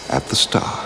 at the star.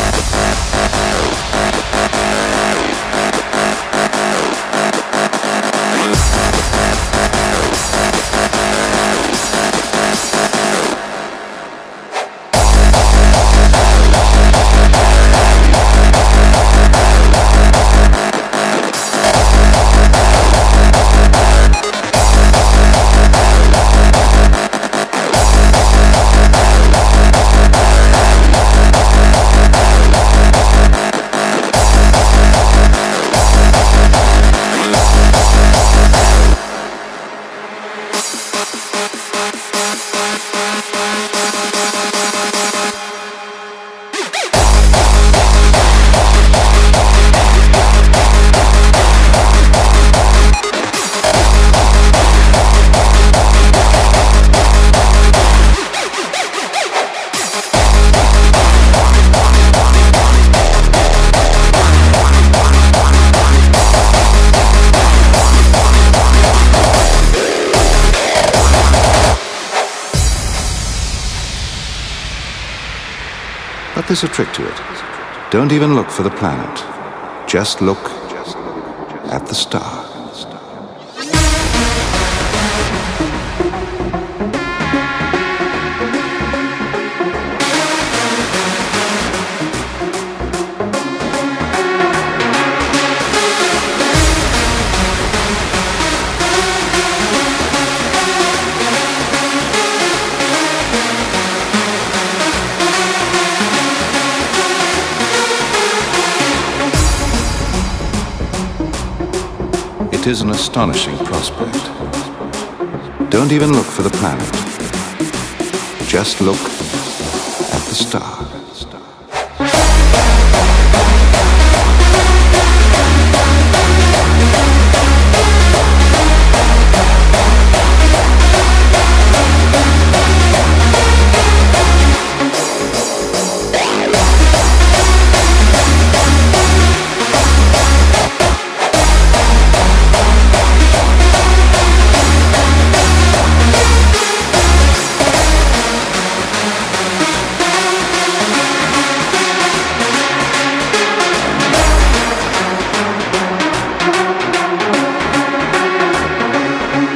But there's a trick to it. Don't even look for the planet. Just look at the star. It is an astonishing prospect. Don't even look for the planet. Just look at the star.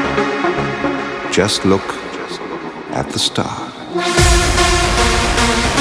Just look at the star.